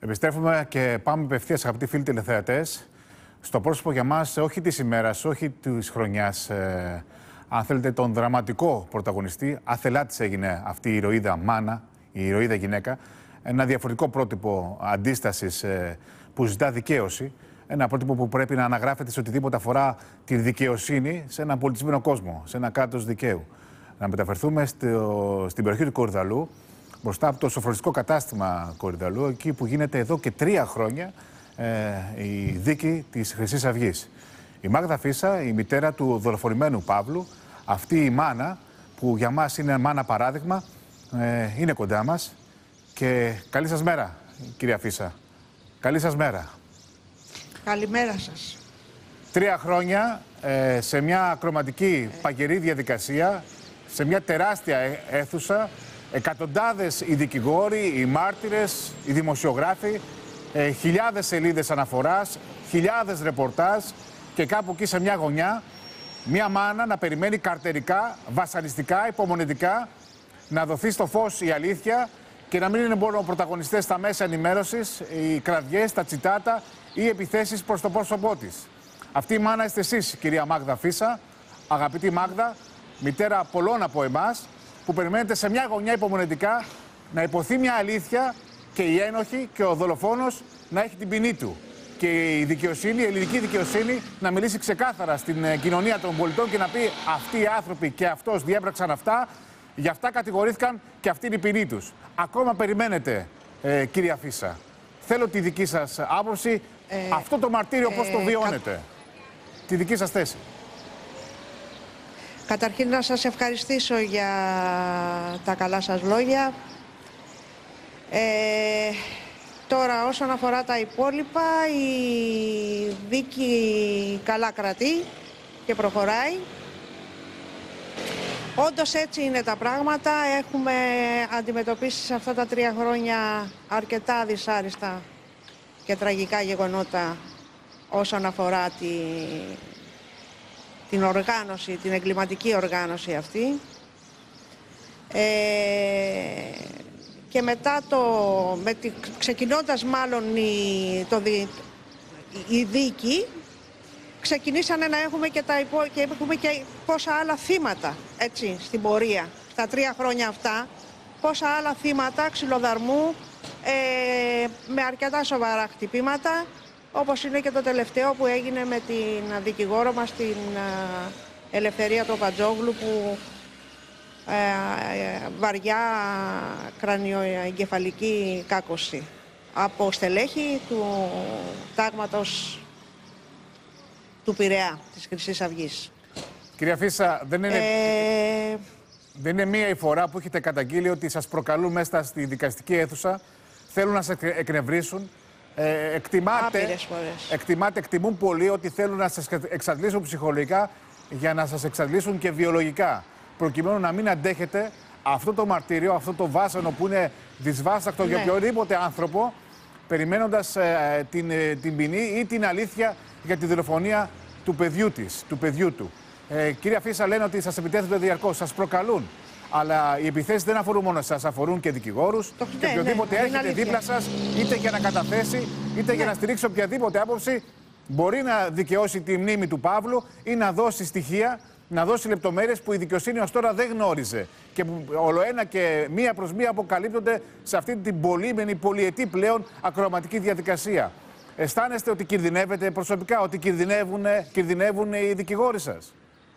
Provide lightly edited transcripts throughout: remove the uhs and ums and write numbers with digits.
Επιστρέφουμε και πάμε απευθείας, αγαπητοί φίλοι τηλεθεατές, στο πρόσωπο για μας, όχι της ημέρας, όχι της χρονιάς, αν θέλετε, τον δραματικό πρωταγωνιστή. Άθελά της έγινε αυτή η ηρωίδα μάνα, η ηρωίδα γυναίκα. Ένα διαφορετικό πρότυπο αντίστασης που ζητά δικαίωση. Ένα πρότυπο που πρέπει να αναγράφεται σε οτιδήποτε αφορά τη δικαιοσύνη σε έναν πολιτισμένο κόσμο, σε ένα κράτος δικαίου. Να μεταφερθούμε στην περιοχή του Κορυδαλού, μπροστά από το σοφρονιστικό κατάστημα Κορυδαλού, εκεί που γίνεται εδώ και 3 χρόνια η δίκη της Χρυσής Αυγής. Η Μάγδα Φίσα, η μητέρα του δολοφονημένου Παύλου, αυτή η μάνα που για μας είναι μάνα παράδειγμα, είναι κοντά μας. Και καλή σας μέρα, κυρία Φίσα. Καλή σας μέρα. Καλημέρα σας. 3 χρόνια σε μια ακροματική παγερή διαδικασία, σε μια τεράστια αίθουσα, εκατοντάδες οι δικηγόροι, οι μάρτυρες, οι δημοσιογράφοι, χιλιάδες σελίδες αναφοράς, χιλιάδες ρεπορτάζ και κάπου εκεί σε μια γωνιά μια μάνα να περιμένει καρτερικά, βασανιστικά, υπομονετικά να δοθεί στο φως η αλήθεια και να μην είναι μόνο πρωταγωνιστές στα μέσα ενημέρωσης, οι κραυγές, τα τσιτάτα ή οι επιθέσεις προς το πρόσωπό της. Αυτή η μάνα είστε εσείς, κυρία Μάγδα Φίσα, αγαπητή Μάγδα, μητέρα πολλών από εμάς, που περιμένετε σε μια γωνιά υπομονετικά να υποθεί μια αλήθεια και οι ένοχοι και ο δολοφόνος να έχει την ποινή του. Και η δικαιοσύνη, η ελληνική δικαιοσύνη, να μιλήσει ξεκάθαρα στην κοινωνία των πολιτών και να πει αυτοί οι άνθρωποι και αυτός διέπραξαν αυτά, γι' αυτά κατηγορήθηκαν και αυτή είναι η ποινή τους. Ακόμα περιμένετε, κυρία Φίσα. Θέλω τη δική σας άποψη, αυτό το μαρτύριο πώς το βιώνετε. Τη δική σας θέση. Καταρχήν να σας ευχαριστήσω για τα καλά σας λόγια. Τώρα όσον αφορά τα υπόλοιπα, η δίκη καλά κρατεί και προχωράει. Όντως έτσι είναι τα πράγματα. Έχουμε αντιμετωπίσει σε αυτά τα 3 χρόνια αρκετά δυσάρεστα και τραγικά γεγονότα όσον αφορά την οργάνωση, την εγκληματική οργάνωση αυτή. Και μετά ξεκινώντας μάλλον η δίκη, ξεκινήσανε να έχουμε και έχουμε και πόσα άλλα θύματα, έτσι, στην πορεία. Στα 3 χρόνια αυτά, πόσα άλλα θύματα ξυλοδαρμού με αρκετά σοβαρά χτυπήματα, όπως είναι και το τελευταίο που έγινε με την δικηγόρο μας, την Ελευθερία Παπατζόγλου, που βαριά κρανιοεγκεφαλική κάκωση από στελέχη του τάγματος του Πειραιά, της Χρυσής Αυγής. Κυρία Φίσα, δεν είναι μία η φορά που έχετε καταγγείλει ότι σας προκαλούν μέσα στη δικαστική αίθουσα, θέλουν να σας εκνευρίσουν. Εκτιμούν πολύ ότι θέλουν να σας εξαντλήσουν ψυχολογικά για να σας εξαντλήσουν και βιολογικά, προκειμένου να μην αντέχετε αυτό το μαρτύριο, αυτό το βάσανο που είναι δυσβάστακτο για οποιοδήποτε άνθρωπο, περιμένοντας την ποινή ή την αλήθεια για τη δολοφονία του παιδιού του. Κυρία Φίσα, λένε ότι σας επιτέθονται διαρκώς, σας προκαλούν. Αλλά οι επιθέσεις δεν αφορούν μόνο εσάς, αφορούν και δικηγόρους και οποιοδήποτε έρχεται δίπλα σας, είτε για να καταθέσει, είτε για να στηρίξει οποιαδήποτε άποψη, μπορεί να δικαιώσει τη μνήμη του Παύλου ή να δώσει στοιχεία, να δώσει λεπτομέρειες που η δικαιοσύνη ως τώρα δεν γνώριζε και που ολοένα και μία προς μία αποκαλύπτονται σε αυτή την πολύμενη, πολυετή πλέον ακροαματική διαδικασία. Αισθάνεστε ότι κινδυνεύετε προσωπικά, ότι κινδυνεύουν οι δικηγόροι σας?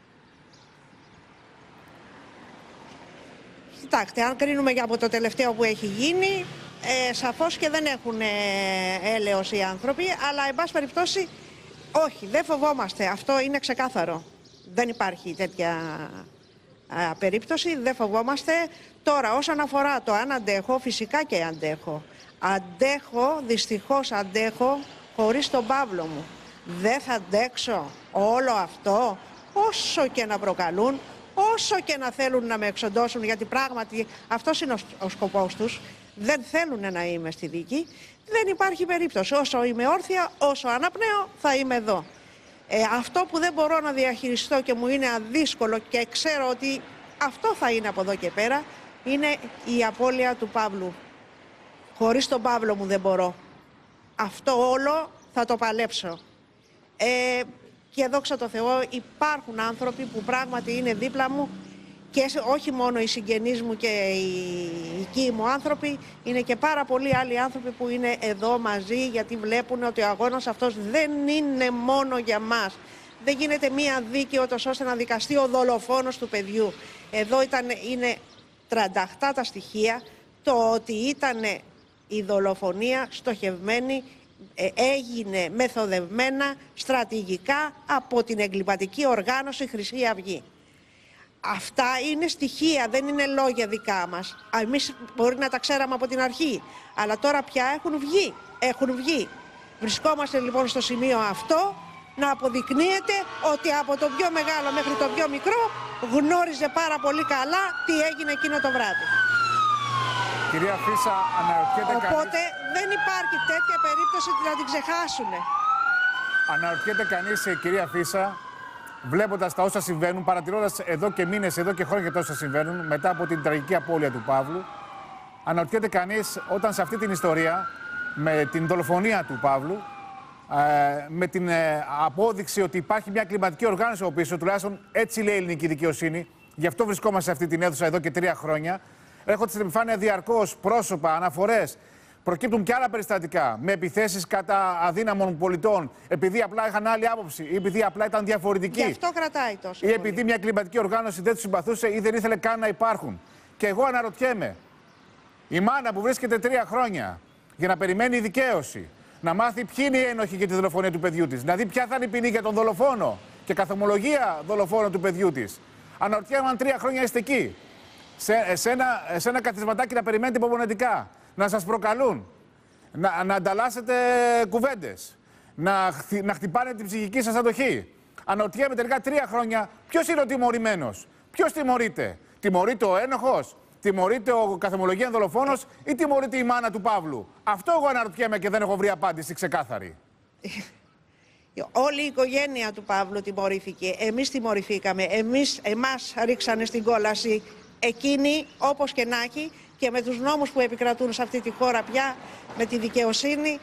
Κοιτάξτε, αν κρίνουμε και από το τελευταίο που έχει γίνει, σαφώς και δεν έχουν έλεος οι άνθρωποι, αλλά εν πάση περιπτώσει όχι, δεν φοβόμαστε, αυτό είναι ξεκάθαρο. Δεν υπάρχει τέτοια περίπτωση, δεν φοβόμαστε. Τώρα όσον αφορά το αν αντέχω, φυσικά και αντέχω. Αντέχω, δυστυχώς αντέχω χωρίς τον Παύλο μου. Δεν θα αντέξω όλο αυτό, όσο και να προκαλούν, όσο και να θέλουν να με εξοντώσουν, γιατί πράγματι αυτός είναι ο σκοπός τους. Δεν θέλουν να είμαι στη δίκη. Δεν υπάρχει περίπτωση. Όσο είμαι όρθια, όσο αναπνέω, θα είμαι εδώ. Αυτό που δεν μπορώ να διαχειριστώ και μου είναι αδύσκολο και ξέρω ότι αυτό θα είναι από εδώ και πέρα, είναι η απώλεια του Παύλου. Χωρίς τον Παύλο μου δεν μπορώ. αυτό όλο θα το παλέψω. Και δόξα τω Θεώ υπάρχουν άνθρωποι που πράγματι είναι δίπλα μου και όχι μόνο οι συγγενείς μου και οι οικοί μου άνθρωποι, είναι και πάρα πολλοί άλλοι άνθρωποι που είναι εδώ μαζί γιατί βλέπουν ότι ο αγώνας αυτός δεν είναι μόνο για μας. Δεν γίνεται μία δίκη ώστε να δικαστεί ο δολοφόνος του παιδιού. Εδώ είναι 38 τα στοιχεία, το ότι ήταν η δολοφονία στοχευμένη, έγινε μεθοδευμένα, στρατηγικά από την εγκληματική οργάνωση Χρυσή Αυγή. Αυτά είναι στοιχεία, δεν είναι λόγια δικά μας. Εμείς μπορεί να τα ξέραμε από την αρχή, αλλά τώρα πια έχουν βγει. Βρισκόμαστε λοιπόν στο σημείο αυτό να αποδεικνύεται ότι από το πιο μεγάλο μέχρι το πιο μικρό γνώριζε πάρα πολύ καλά τι έγινε εκείνο το βράδυ. Κυρία Φίσα, αναρωτιέται Οπότε δεν υπάρχει τέτοια περίπτωση να την ξεχάσουν. Αναρωτιέται κανείς, κυρία Φίσα, βλέποντας τα όσα συμβαίνουν, παρατηρώντας εδώ και μήνες, εδώ και χρόνια τα όσα συμβαίνουν, μετά από την τραγική απώλεια του Παύλου, αναρωτιέται κανείς όταν σε αυτή την ιστορία, με την δολοφονία του Παύλου, με την απόδειξη ότι υπάρχει μια κλιματική οργάνωση από πίσω, τουλάχιστον έτσι λέει η ελληνική δικαιοσύνη, γι' αυτό βρισκόμαστε σε αυτή την αίθουσα εδώ και 3 χρόνια, έρχονται στην επιφάνεια διαρκώς πρόσωπα, αναφορές. Προκύπτουν και άλλα περιστατικά με επιθέσεις κατά αδύναμων πολιτών, επειδή απλά είχαν άλλη άποψη ή επειδή απλά ήταν διαφορετικοί. Γι' αυτό κρατάει τόσο. Ή επειδή μια κλιματική οργάνωση δεν τους συμπαθούσε ή δεν ήθελε καν να υπάρχουν. Και εγώ αναρωτιέμαι, η μάνα που βρίσκεται 3 χρόνια για να περιμένει δικαίωση, να μάθει ποιοι είναι οι ένοχοι για τη δολοφονία του παιδιού της, να δει ποια θα είναι η ποινή για τον δολοφόνο και καθομολογία δολοφόνο του παιδιού της. Αναρωτιέμαι αν 3 χρόνια είστε εκεί, σε ένα καθισματάκι να περιμένετε υπομονετικά. Να σας προκαλούν, να ανταλλάσσετε κουβέντες, να χτυπάνε την ψυχική σας αντοχή. Αναρωτιέμαι τελικά 3 χρόνια ποιος είναι ο τιμωρημένος, ποιος τιμωρείται. Τιμωρείται ο ένοχος, τιμωρείται ο καθομολογία δολοφόνος ή τιμωρείται η μάνα του Παύλου. Αυτό εγώ αναρωτιέμαι και δεν έχω βρει απάντηση ξεκάθαρη. Όλη η οικογένεια του Παύλου τιμωρήθηκε, εμείς τιμωρηθήκαμε, εμάς ρίξανε στην κόλαση. Εκείνοι όπως και να έχει και με τους νόμους που επικρατούν σε αυτή τη χώρα πια, με τη δικαιοσύνη,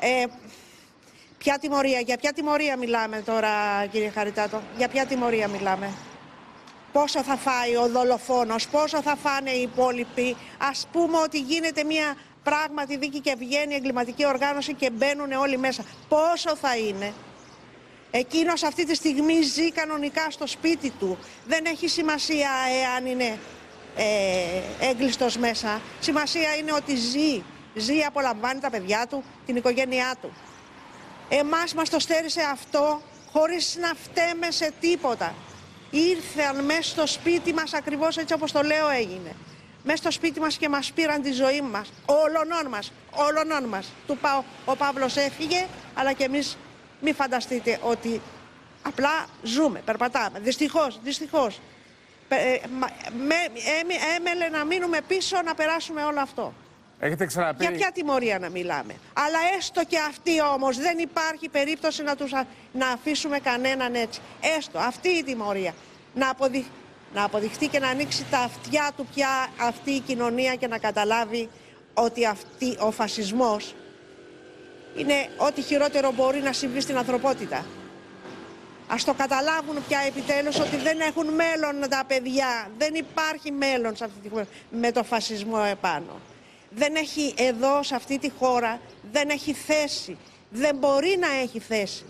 για ποια τιμωρία μιλάμε τώρα, κύριε Χαριτάτο, για ποια τιμωρία μιλάμε? Πόσο θα φάει ο δολοφόνος, πόσο θα φάνε οι υπόλοιποι? Ας πούμε ότι γίνεται μια πράγματι δίκη και βγαίνει εγκληματική οργάνωση και μπαίνουν όλοι μέσα. Πόσο θα είναι? Εκείνος αυτή τη στιγμή ζει κανονικά στο σπίτι του. Δεν έχει σημασία εάν είναι έγκλειστος μέσα. Σημασία είναι ότι ζει, απολαμβάνει τα παιδιά του, την οικογένειά του. Εμάς μας το στέρισε αυτό χωρίς να φταίμε σε τίποτα. Ήρθαν μέσα στο σπίτι μας, ακριβώς έτσι όπως το λέω έγινε. Μέσα στο σπίτι μας και μας πήραν τη ζωή μας, όλων μας. Ο Παύλος έφυγε, αλλά και εμείς μην φανταστείτε ότι απλά ζούμε, περπατάμε. Δυστυχώς. Έμελε να μείνουμε πίσω, να περάσουμε όλο αυτό. Έχετε ξαναπεί... Για ποια τιμωρία να μιλάμε? Αλλά έστω και αυτή όμως δεν υπάρχει περίπτωση να αφήσουμε κανέναν έτσι. Έστω αυτή η τιμωρία. Να αποδειχτεί και να ανοίξει τα αυτιά του πια αυτή η κοινωνία και να καταλάβει ότι ο φασισμός είναι ό,τι χειρότερο μπορεί να συμβεί στην ανθρωπότητα. Ας το καταλάβουν πια επιτέλους ότι δεν έχουν μέλλον τα παιδιά. Δεν υπάρχει μέλλον σε αυτή τη χώρα με το φασισμό επάνω. Δεν έχει εδώ, σε αυτή τη χώρα, δεν έχει θέση. Δεν μπορεί να έχει θέση.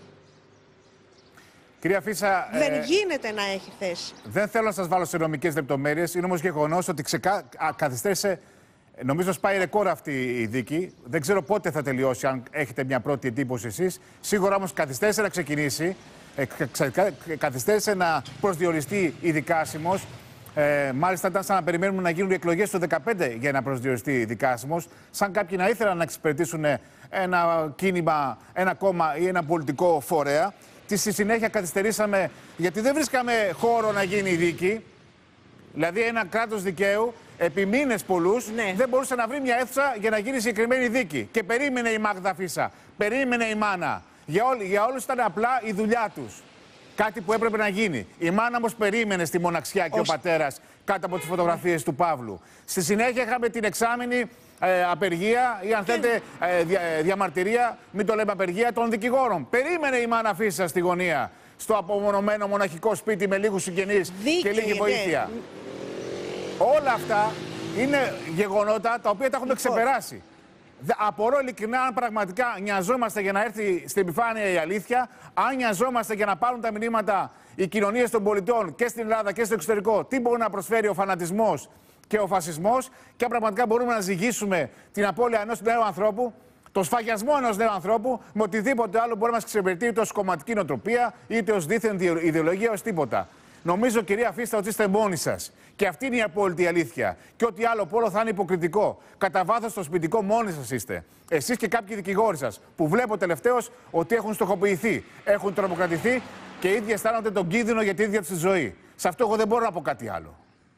Κυρία Φίσα, δεν γίνεται να έχει θέση. Δεν θέλω να σας βάλω σε νομικές λεπτομέρειες. Είναι όμως γεγονός ότι καθυστέρησε. Νομίζω σπάει ρεκόρ αυτή η δίκη. Δεν ξέρω πότε θα τελειώσει, αν έχετε μια πρώτη εντύπωση εσείς. Σίγουρα όμως καθυστέρησε να ξεκινήσει. Καθυστέρησε να προσδιοριστεί η δικάσιμος. Μάλιστα ήταν σαν να περιμένουμε να γίνουν οι εκλογές το 2015 για να προσδιοριστεί δικάσιμος. Σαν κάποιοι να ήθελαν να εξυπηρετήσουν ένα κίνημα, ένα κόμμα ή ένα πολιτικό φορέα. Στη συνέχεια καθυστερήσαμε γιατί δεν βρίσκαμε χώρο να γίνει η δίκη. Δηλαδή ένα κράτος δικαίου επί μήνες πολλούς δεν μπορούσε να βρει μια αίθουσα για να γίνει συγκεκριμένη δίκη. Και περίμενε η Μάγδα Φίσα, περίμενε η μάνα. Για όλους ήταν απλά η δουλειά τους. Κάτι που έπρεπε να γίνει. Η μάνα όμως περίμενε στη μοναξιά και ο πατέρας κάτω από τις φωτογραφίες του Παύλου. Στη συνέχεια είχαμε την εξάμηνη απεργία ή αν θέλετε διαμαρτυρία, μην το λέμε απεργία, των δικηγόρων. Περίμενε η μάνα Φίσα στη γωνία, στο απομονωμένο μοναχικό σπίτι με λίγους συγγενείς και λίγη βοήθεια. Όλα αυτά είναι γεγονότα τα οποία τα έχουμε ξεπεράσει. Απορώ ειλικρινά αν πραγματικά νοιαζόμαστε για να έρθει στην επιφάνεια η αλήθεια, αν νοιαζόμαστε για να πάρουν τα μηνύματα οι κοινωνίες των πολιτών και στην Ελλάδα και στο εξωτερικό, τι μπορεί να προσφέρει ο φανατισμός και ο φασισμός, και αν πραγματικά μπορούμε να ζυγίσουμε την απώλεια ενός νέου ανθρώπου, το σφαγιασμό ενός νέου ανθρώπου, με οτιδήποτε άλλο μπορεί να μας εξυπηρετεί, είτε ως κομματική νοοτροπία, είτε ως δίθεν ιδεολογία, ως τίποτα. Νομίζω, κυρία Φίστα, ότι είστε μόνοι σας. Και αυτή είναι η απόλυτη αλήθεια. Και ό,τι άλλο πόλο θα είναι υποκριτικό. Κατά βάθος στο σπιτικό μόνοι σας είστε. Εσείς και κάποιοι δικηγόροι σας, που βλέπω τελευταίως ότι έχουν στοχοποιηθεί, έχουν τρομοκρατηθεί και οι ίδιοι αισθάνονται τον κίνδυνο για τη ίδια τους ζωή. Σε αυτό εγώ δεν μπορώ να πω κάτι άλλο.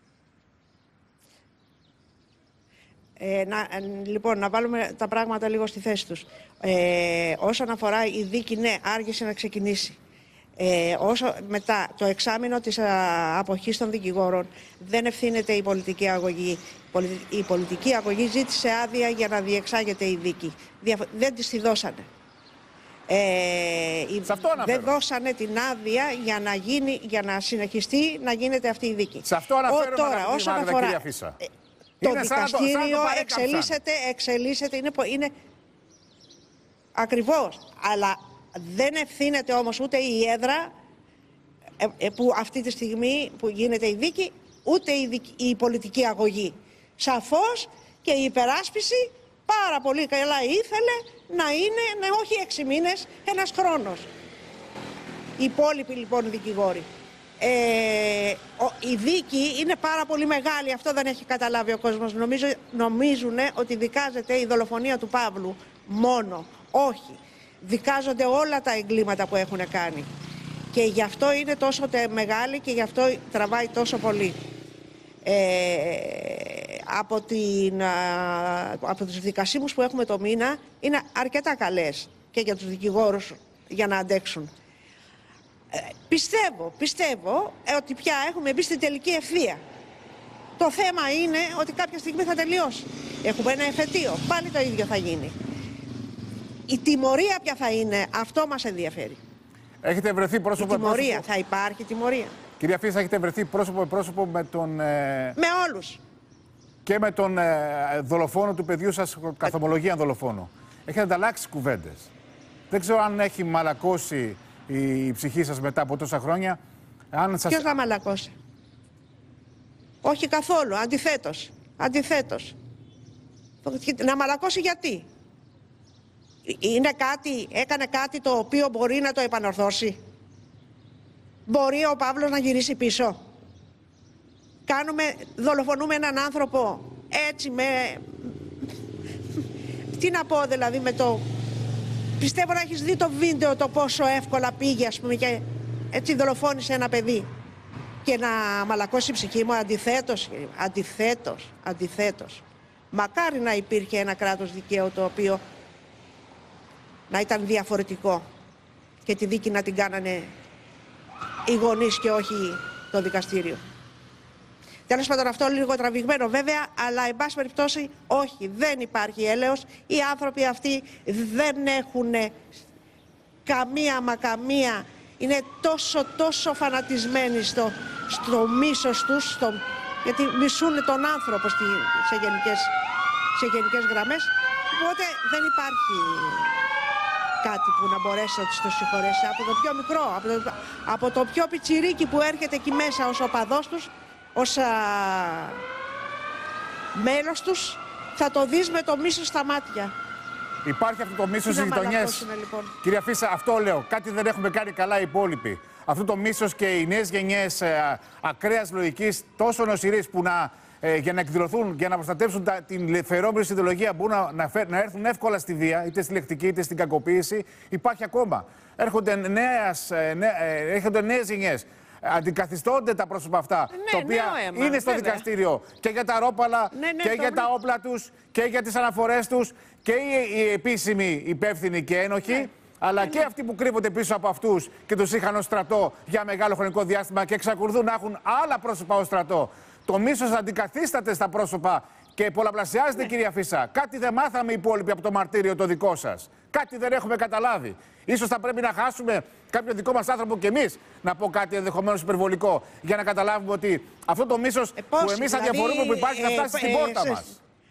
Λοιπόν, να βάλουμε τα πράγματα λίγο στη θέση τους. Όσον αφορά η δίκη, ναι, άργησε να ξεκινήσει. Όσο μετά το εξάμηνο της αποχής των δικηγόρων δεν ευθύνεται η πολιτική αγωγή. Η πολιτική αγωγή ζήτησε άδεια για να διεξάγεται η δίκη. Δεν της τη δώσανε. Δεν δώσανε την άδεια για να συνεχιστεί να γίνεται αυτή η δίκη. Σε αυτό αναφέρομαι. Τώρα, όσον αφορά το δικαστήριο εξελίσσεται, είναι ακριβώς, αλλά δεν ευθύνεται όμως ούτε η έδρα που αυτή τη στιγμή που γίνεται η δίκη, ούτε η πολιτική αγωγή. Σαφώς και η υπεράσπιση πάρα πολύ καλά ήθελε να είναι, όχι 6 μήνες, ένας χρόνος. Οι υπόλοιποι λοιπόν δικηγόροι. Η δίκη είναι πάρα πολύ μεγάλη, αυτό δεν έχει καταλάβει ο κόσμος. Νομίζουν ότι δικάζεται η δολοφονία του Παύλου μόνο. Όχι. Δικάζονται όλα τα εγκλήματα που έχουν κάνει. Και γι' αυτό είναι τόσο μεγάλη και γι' αυτό τραβάει τόσο πολύ. Από τους δικασίμους που έχουμε το μήνα είναι αρκετά καλές και για τους δικηγόρους για να αντέξουν. Πιστεύω ότι πια έχουμε μπει στην τελική ευθεία. Το θέμα είναι ότι κάποια στιγμή θα τελειώσει. Έχουμε ένα εφετείο, πάλι το ίδιο θα γίνει. Η τιμωρία ποια θα είναι, αυτό μας ενδιαφέρει. Έχετε βρεθεί πρόσωπο με πρόσωπο. Θα υπάρχει τιμωρία. Κυρία Φίσα, έχετε βρεθεί πρόσωπο με πρόσωπο με τον... Με όλους. Και με τον δολοφόνο του παιδιού σας, καθομολογία δολοφόνο. Έχετε ανταλλάξει κουβέντες. Δεν ξέρω αν έχει μαλακώσει η ψυχή σας μετά από τόσα χρόνια. Ποιος να μαλακώσει? Όχι καθόλου, αντιθέτως. Να μαλακώσει γιατί? Έκανε κάτι το οποίο μπορεί να το επανορθώσει? Μπορεί ο Παύλος να γυρίσει πίσω? Δολοφονούμε έναν άνθρωπο έτσι τι να πω δηλαδή με το... Πιστεύω να έχεις δει το βίντεο το πόσο εύκολα πήγε, ας πούμε, και έτσι δολοφόνησε ένα παιδί. Και να μαλακώσει η ψυχή μου, αντιθέτως. Μακάρι να υπήρχε ένα κράτος δικαίου το οποίο να ήταν διαφορετικό και τη δίκη να την κάνανε οι γονείς και όχι το δικαστήριο. Τέλος πάντων, αυτό λίγο τραβηγμένο βέβαια, αλλά εν πάση περιπτώσει όχι, δεν υπάρχει έλεος. Οι άνθρωποι αυτοί δεν έχουν καμία, είναι τόσο φανατισμένοι στο μίσος τους, γιατί μισούν τον άνθρωπο σε γενικές γραμμές, οπότε δεν υπάρχει κάτι που να μπορέσει να τους το συγχωρέσει. Από το πιο μικρό, από το πιο πιτσιρίκι που έρχεται εκεί μέσα ως οπαδός τους, ως μέλος τους, θα το δεις με το μίσος στα μάτια. Υπάρχει αυτό το μίσος στις γειτονιές. Λοιπόν. Κυρία Φίσα, αυτό λέω. Κάτι δεν έχουμε κάνει καλά οι υπόλοιποι. Αυτό το μίσος και οι νέες γενιές ακραίας λογικής, τόσο νοσηρής που για να εκδηλωθούν, για να προστατεύσουν την φερόμενη ιδεολογία, μπορούν να έρθουν εύκολα στη βία, είτε στη λεκτική είτε στην κακοποίηση, υπάρχει ακόμα. Έρχονται νέες γενιές. Αντικαθιστώνται τα πρόσωπα αυτά, τα οποία είναι στο δικαστήριο και για τα ρόπαλα και για τα όπλα τους και για τις αναφορές τους και οι επίσημοι υπεύθυνοι και ένοχοι, αλλά και αυτοί που κρύβονται πίσω από αυτούς και τους είχαν ως στρατό για μεγάλο χρονικό διάστημα και εξακολουθούν να έχουν άλλα πρόσωπα ως στρατό. Το μίσος αντικαθίσταται στα πρόσωπα Και πολλαπλασιάζεται, κυρία Φύσα. Κάτι δεν μάθαμε οι υπόλοιποι από το μαρτύριο το δικό σας. Κάτι δεν έχουμε καταλάβει. Ίσως θα πρέπει να χάσουμε κάποιο δικό μας άνθρωπο κι εμείς να πω κάτι ενδεχομένως υπερβολικό για να καταλάβουμε ότι αυτό το μίσος που εμείς αδιαφορούμε που υπάρχει θα φτάσει στην πόρτα μας.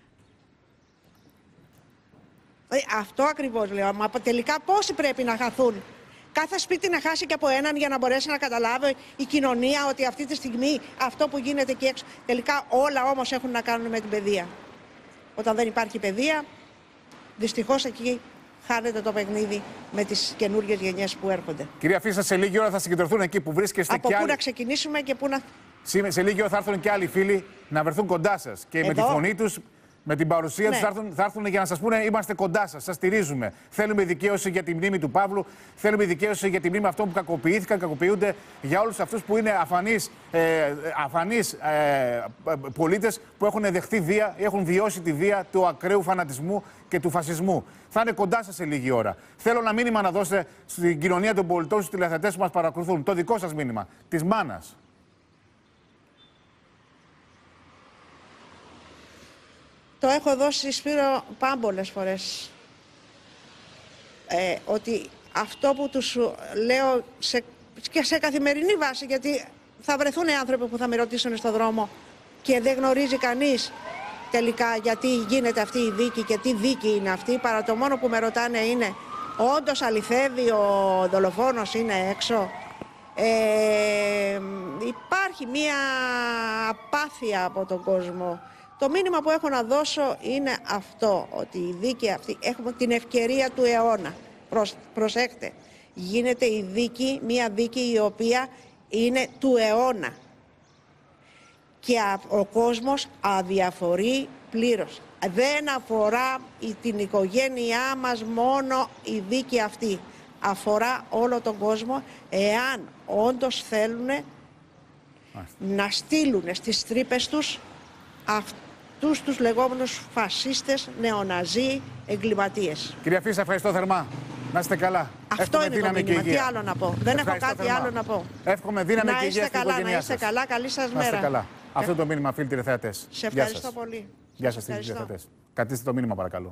Αυτό ακριβώς λέω. Μα τελικά πόσοι πρέπει να χαθούν? Κάθε σπίτι να χάσει και από έναν για να μπορέσει να καταλάβει η κοινωνία ότι αυτή τη στιγμή αυτό που γίνεται εκεί έξω. Τελικά όλα όμως έχουν να κάνουν με την παιδεία. Όταν δεν υπάρχει παιδεία, δυστυχώς εκεί χάνεται το παιχνίδι με τις καινούργιες γενιές που έρχονται. Κυρία Φύσα, σε λίγη ώρα θα συγκεντρωθούν εκεί που βρίσκεστε από και πού άλλοι. να ξεκινήσουμε και πού να... Σε λίγη ώρα θα έρθουν και άλλοι φίλοι να βρεθούν κοντά σας. Και με τη φωνή τους, με την παρουσία τους θα έρθουν για να σας πούνε: είμαστε κοντά σας, σας στηρίζουμε. Θέλουμε δικαίωση για τη μνήμη του Παύλου, θέλουμε δικαίωση για τη μνήμη αυτών που κακοποιήθηκαν, κακοποιούνται, για όλους αυτούς που είναι αφανείς πολίτες που έχουν δεχτεί βία ή έχουν βιώσει τη βία του ακραίου φανατισμού και του φασισμού. Θα είναι κοντά σας σε λίγη ώρα. Θέλω ένα μήνυμα να δώσετε στην κοινωνία των πολιτών, στους τηλεθεατές που μας παρακολουθούν. Το δικό σας μήνυμα, της μάνας. Το έχω δώσει, Σπύρο, πάμπολες φορές. Ότι αυτό που τους λέω και σε καθημερινή βάση, γιατί θα βρεθούν άνθρωποι που θα με ρωτήσουν στον δρόμο και δεν γνωρίζει κανείς τελικά γιατί γίνεται αυτή η δίκη και τι δίκη είναι αυτή, παρά το μόνο που με ρωτάνε είναι: όντως αληθεύει ο δολοφόνος είναι έξω? Υπάρχει μία απάθεια από τον κόσμο. Το μήνυμα που έχω να δώσω είναι αυτό, ότι η δίκη αυτή, έχουμε την ευκαιρία του αιώνα. Προσέχτε, γίνεται η δίκη, μία δίκη η οποία είναι του αιώνα. Και ο κόσμος αδιαφορεί πλήρως. Δεν αφορά την οικογένειά μας μόνο η δίκη αυτή. Αφορά όλο τον κόσμο, εάν όντως θέλουν να στείλουν στις τρύπες τους αυτούς τους λεγόμενους φασίστες, νεοναζί, εγκληματίες. Κυρία Φύσα, ευχαριστώ θερμά. Να είστε καλά. Αυτό είναι το μήνυμα. Τι άλλο να πω? Δεν έχω κάτι άλλο να πω. Εύχομαι δύναμη και υγεία στην οικογένειά σας. Να είστε καλά. Καλή σας μέρα. Να είστε καλά. Αυτό το μήνυμα, φίλοι τηλεθεατές. Σε ευχαριστώ πολύ. Γεια σας, τηλεθεατές. Κρατήστε το μήνυμα, παρακαλώ.